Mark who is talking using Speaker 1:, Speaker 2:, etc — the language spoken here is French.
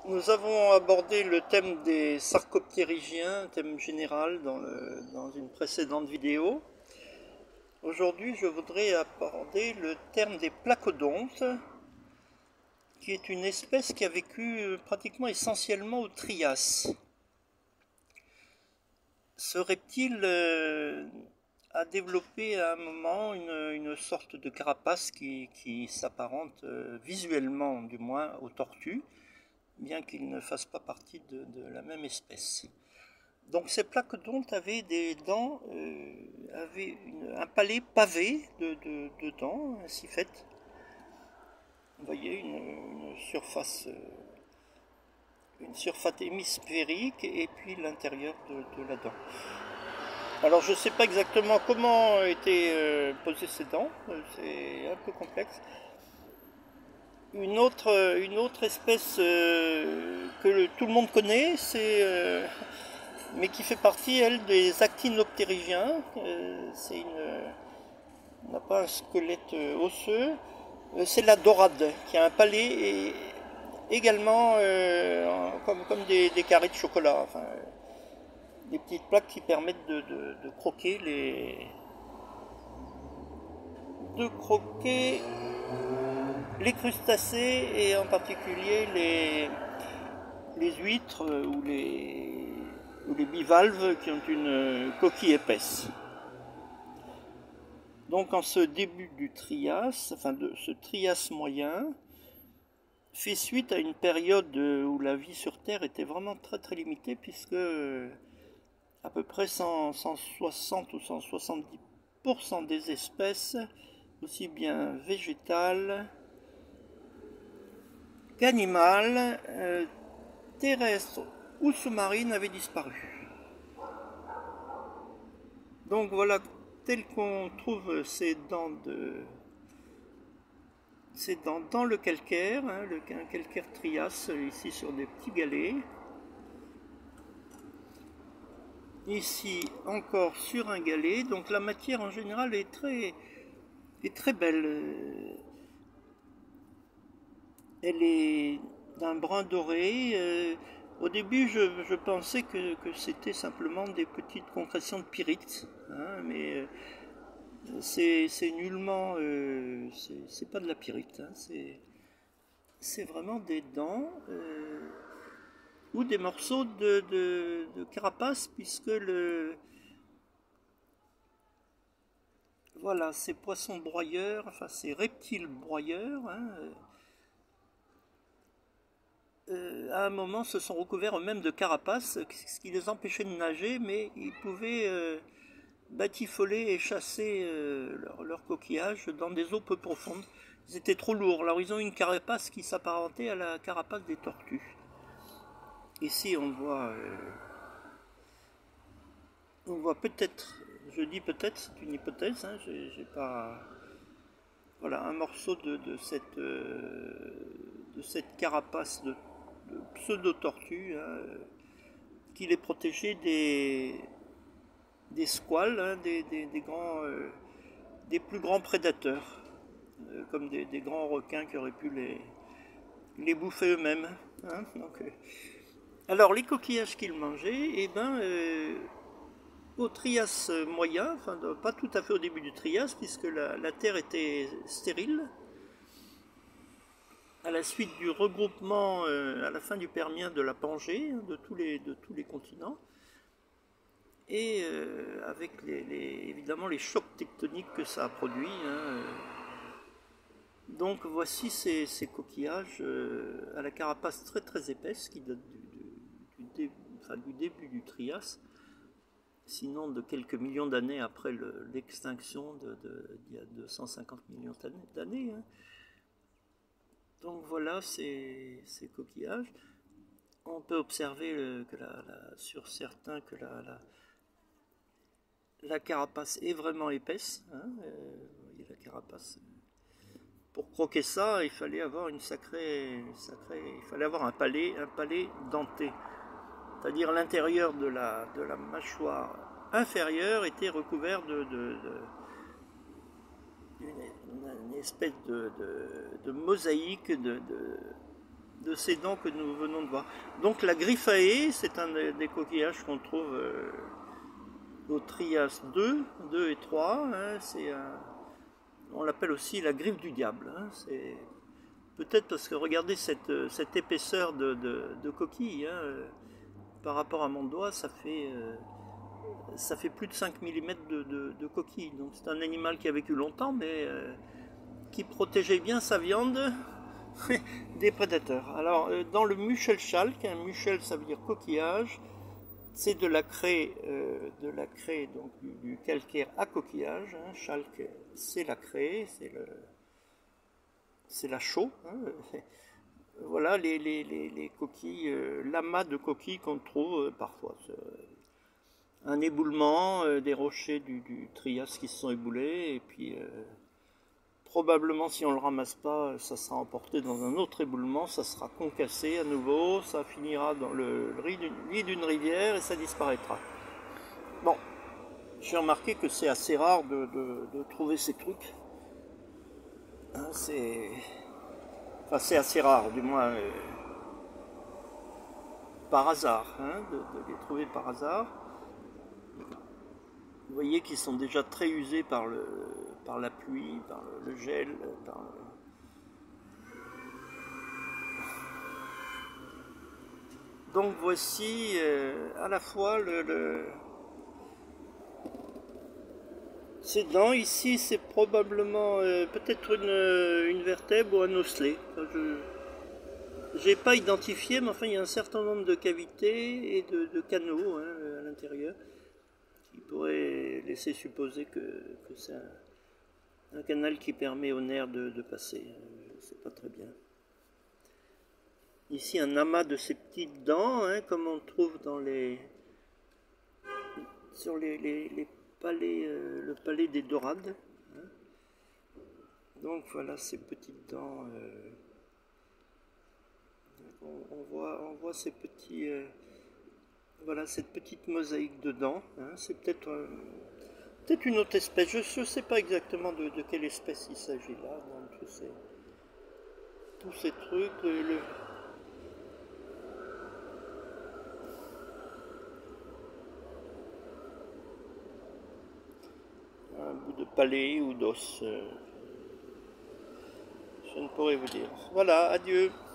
Speaker 1: Nous avons abordé le thème des sarcoptérygiens, un thème général dans une précédente vidéo. Aujourd'hui, je voudrais aborder le terme des placodontes, qui est une espèce qui a vécu pratiquement essentiellement au Trias. Ce reptile a développé à un moment une sorte de carapace qui s'apparente visuellement, du moins, aux tortues, bien qu'il ne fasse pas partie de la même espèce. Donc ces placodontes avaient des dents, avaient un palais pavé de dents, ainsi faites. Vous voyez une surface hémisphérique et puis l'intérieur de la dent. Alors je ne sais pas exactement comment étaient posées ces dents, c'est un peu complexe. Une autre espèce que tout le monde connaît, mais qui fait partie, elle, des actinoptérygiens. On n'a pas un squelette osseux. C'est la dorade, qui a un palais et également comme des carrés de chocolat. Enfin, des petites plaques qui permettent de croquer les crustacés et en particulier les huîtres ou les bivalves qui ont une coquille épaisse. Donc en ce début du Trias, enfin de ce Trias moyen, fait suite à une période où la vie sur Terre était vraiment très très limitée, puisque à peu près 160 ou 170% des espèces, aussi bien végétales qu'animales, terrestres ou sous-marines, avaient disparu. Donc voilà, tel qu'on trouve ces dents dans le calcaire, un calcaire Trias, ici sur des petits galets. Ici encore sur un galet, donc la matière en général est très belle. Elle est d'un brun doré. Au début, je pensais que c'était simplement des petites concrétions de pyrite, mais c'est nullement, c'est pas de la pyrite, c'est vraiment des dents ou des morceaux de carapace, puisque voilà, ces poissons broyeurs, enfin ces reptiles broyeurs, à un moment se sont recouverts eux-mêmes de carapace, ce qui les empêchait de nager, mais ils pouvaient batifoler et chasser leur coquillage dans des eaux peu profondes. Ils étaient trop lourds, alors ils ont une carapace qui s'apparentait à la carapace des tortues. Ici on voit peut-être, je dis peut-être, c'est une hypothèse, j'ai pas, voilà, un morceau de cette carapace de pseudo-tortue, qui les protégeait des squales, des plus grands prédateurs, comme des grands requins qui auraient pu les bouffer eux-mêmes. Alors les coquillages qu'ils mangeaient, au Trias moyen, enfin pas tout à fait au début du Trias, puisque la Terre était stérile, à la suite du regroupement à la fin du Permien de la Pangée, de tous les continents, et avec évidemment les chocs tectoniques que ça a produit. Donc voici ces coquillages à la carapace très très épaisse qui datent du début du Trias, sinon de quelques millions d'années après l'extinction d'il y a 250 millions d'années. Donc voilà ces coquillages. On peut observer sur certains que la carapace est vraiment épaisse. Vous voyez la carapace. Pour croquer ça, il fallait avoir il fallait avoir un palais denté. C'est-à-dire l'intérieur de la mâchoire inférieure était recouvert d'une espèce de mosaïque de ces dents que nous venons de voir. Donc la griffae, c'est un des coquillages qu'on trouve au Trias 2 et 3. Hein, on l'appelle aussi la griffe du diable. Hein, c'est peut-être parce que regardez cette épaisseur de coquille. Hein, par rapport à mon doigt, ça fait plus de 5 mm de coquille. Donc c'est un animal qui a vécu longtemps, mais qui protégeait bien sa viande des prédateurs. Alors dans le Muschelkalk, un Muschel ça veut dire coquillage, c'est de la craie, donc du calcaire à coquillage. Hein. Chalk, c'est la craie, c'est la chaux. Hein. Voilà les coquilles, l'amas de coquilles qu'on trouve parfois. Un éboulement, des rochers du Trias qui se sont éboulés, et puis probablement si on ne le ramasse pas, ça sera emporté dans un autre éboulement, ça sera concassé à nouveau, ça finira dans le lit d'une rivière et ça disparaîtra. Bon, j'ai remarqué que c'est assez rare de trouver ces trucs. Hein, c'est assez rare, du moins par hasard, hein, de les trouver par hasard. Vous voyez qu'ils sont déjà très usés par la pluie, par le gel, Donc voici à la fois ces dents. Ici c'est probablement peut-être une vertèbre ou un osselet. Je n'ai pas identifié, mais enfin il y a un certain nombre de cavités et de canaux hein, à l'intérieur qui pourraient laisser supposer que c'est un canal qui permet aux nerfs de passer. Je ne sais pas très bien. Ici un amas de ces petites dents, hein, comme on trouve sur les palais, le palais des Dorades. Hein. Donc voilà ces petites dents. On voit ces petits, voilà cette petite mosaïque de dents. Hein. C'est peut-être une autre espèce. Je ne sais pas exactement de quelle espèce il s'agit là. Donc, tous ces trucs. Un bout de palais ou d'os. Je ne pourrais vous dire. Voilà, adieu.